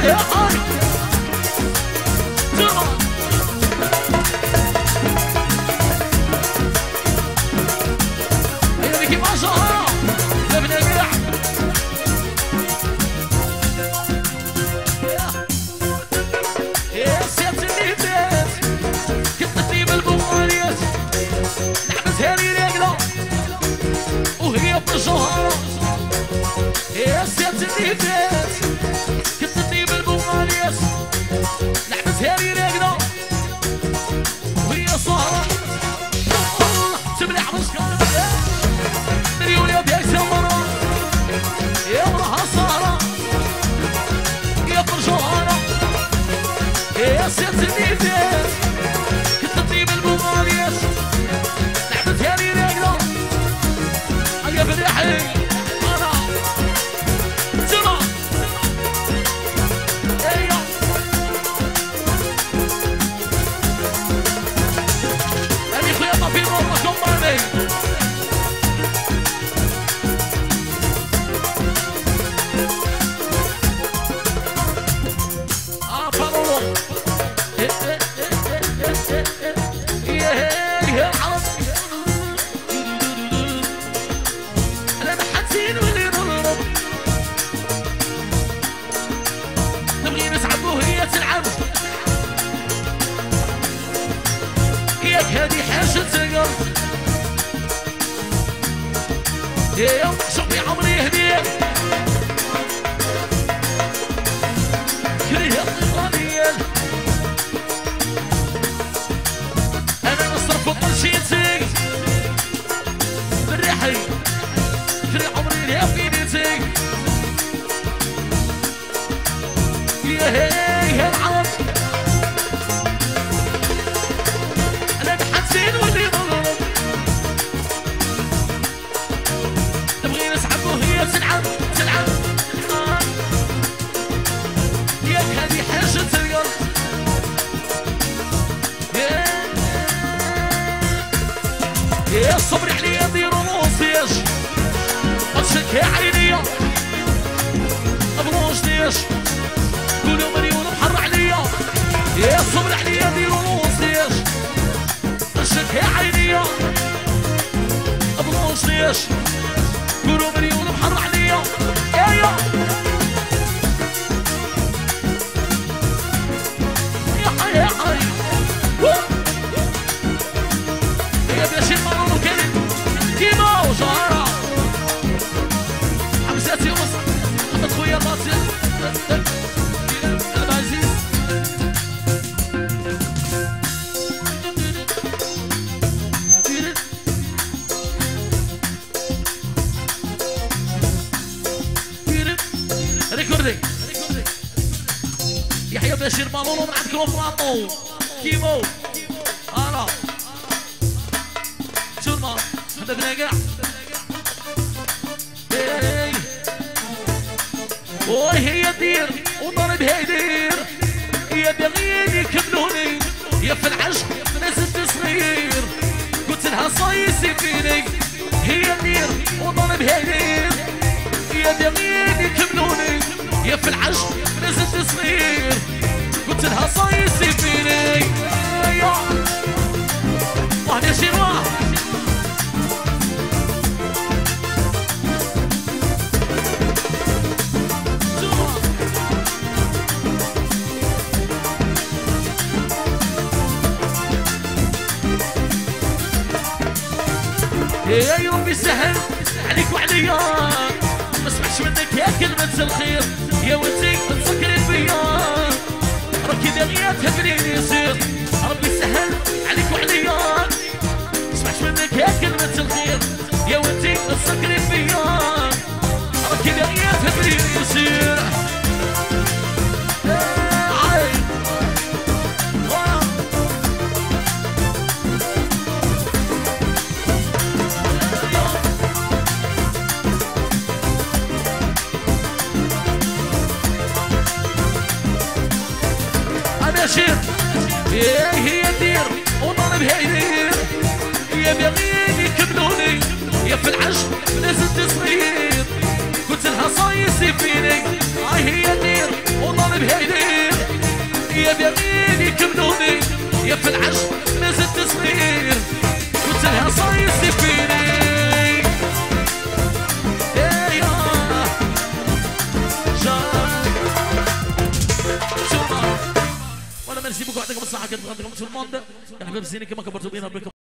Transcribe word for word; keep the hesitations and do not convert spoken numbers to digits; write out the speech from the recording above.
يا حي ترى هيا بكي ما شاء الله لبنا قاع يا سيادة النيتات كتني بالبواليات لعبتها لي راقدة وهي بالجوهرة يا سيادة النيتات كتني بالبواليات لعبتها لي راقدة وهي صهرة تبلع مسكرة مليون يا بيا سمرة يا وراها صهرة يا بالجوهرة يا سيادة النيتات كتني بالبواليات لعبتها لي راقدة يا فرحي أنا ترى أيوه أني خويا ما في مرة كمرني آه فالولو يا العرب أنا محتين واللي نضرب نبغي نسعد وهي تلعب ياك هادي حاجة تقر يا شوفي عمري يهديك كريه الطريال أنا نصرف وطنشيتك بالريحي كري عمري ليا في نيتك يا هي يا العرب أنا محسين واللي ضرب نبغي نسحب وهي تلعب تلعب آه. ياك هادي حاجة القلب يا يا صبري عليا ديرو نوصيش قدشك يا عينيا ابروش ديش كلو مليون محر عليا يا صبري عليا ديرو نوصيش قدشك يا عينيا ابروش ديش كلو مليون محر عليا يا يا يا حي يا حي يا باشا المرور كريم كيما وجارة حمزاتي ومصر حمد خويا باطل العزيز ريكوردي يحيى بشير مالولو من عندكم فرانو كيمو انا شرما حددنا كاع وي هي دير وضربها يدير يا دغيني يكملوني يا في العشق نزلت صغير قلت لها صايصي فيني هي دير وضربها يدير يا دغيني يكملوني يا في العشق نزلت صغير قلت لها صايصي فيني واحد يا شيروا يا ربي سهل عليك وعليا ما اسمعش منك يا كلمة الخير يا ولدي تسكري بيا راكي دغيا تهبليني يصير ربي سهل عليك وعليا ما اسمعش منك يا كلمة الخير يا ولدي تسكري بيا راكي دغيا تهبليني يصير بشير يا هي دير وضربها يدير يا بغيني يكملوني يا في العشق نزلت صغير قلت لها صايص فيني هاي هي دير وطالب هيدير يا بيميني كبدوني يا في العشق نزل تصغير قلت لها صايص فيني يا وانا ما نسيبكم عندكم الصحة كنت عندكم في الموند يا حبيب زيني كما كبرتوا بينا